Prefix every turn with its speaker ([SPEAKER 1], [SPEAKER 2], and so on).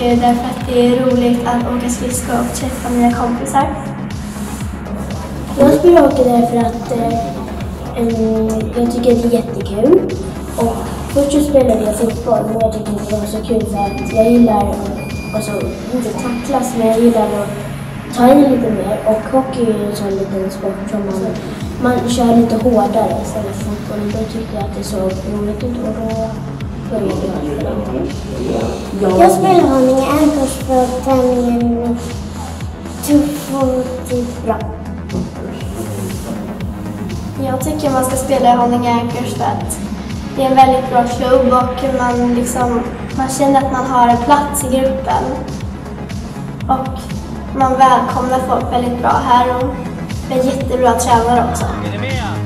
[SPEAKER 1] åker därför att det är roligt att åka skridskor och träffa mina kompisar.
[SPEAKER 2] Jag spelar hockey därför att jag tycker det är jättekul. Och först så spelade jag fotboll, men jag tyckte inte det var så kul för att jag gillar inte tacklas, men jag gillar att ta in lite mer. Och hockey är en sån liten sport som man kör lite hårdare istället för fotboll. Då tyckte jag att det såg roligt ut och då började jag spela. Jag spelar Haninge Airkurs för att tävlingen tuff och typ bra.
[SPEAKER 1] Jag tycker man ska spela i Haninge Airkurs för att det är en väldigt bra klubb och man känner att man har en plats i gruppen. Och man välkomnar folk väldigt bra här och är jättebra tränare också.